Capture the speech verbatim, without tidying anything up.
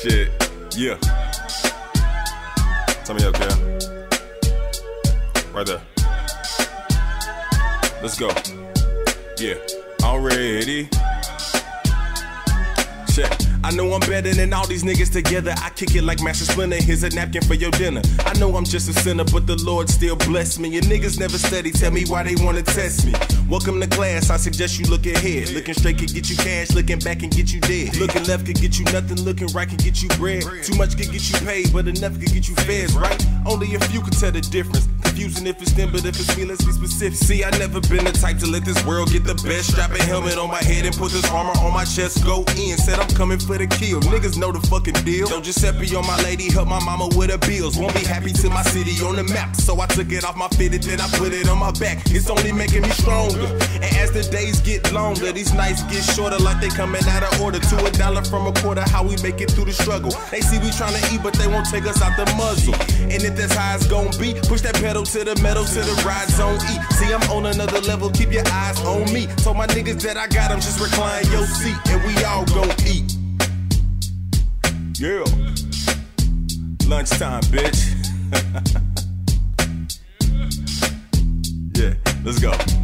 Shit, yeah. Tell me up, Cam. Right there. Let's go. Yeah, already. Check. I know I'm better than all these niggas together. I kick it like Master Splinter. Here's a napkin for your dinner. I know I'm just a sinner, but the Lord still bless me. Your niggas never study. Tell me why they wanna test me. Welcome to class. I suggest you look ahead. Looking straight can get you cash. Looking back can get you dead. Looking left can get you nothing. Looking right can get you bread. Too much can get you paid, but enough can get you fed, right? Only a few can tell the difference. Confusing if it's them, but if it's me, let's be specific. See, I never been the type to let this world get the best. Strap a helmet on my head and put this armor on my chest. Go in. Said I'm coming for the kill. Niggas know the fucking deal. Don't Giuseppe on my lady, help my mama with her bills. Won't be happy till my city on the map. So I took it off my fitted, then I put it on my back. It's only making me stronger. And as the days get longer, these nights get shorter like they coming out of order. To a dollar from a quarter, how we make it through the struggle. They see we trying to eat, but they won't take us out the muzzle. And if that's how it's gon' be, push that pedal to the metal, to the ride zone E. See, I'm on another level, keep your eyes on me. Told my niggas that I got them, just recline your seat, and we all gon' eat. Yeah. Lunchtime, bitch. Yeah, let's go.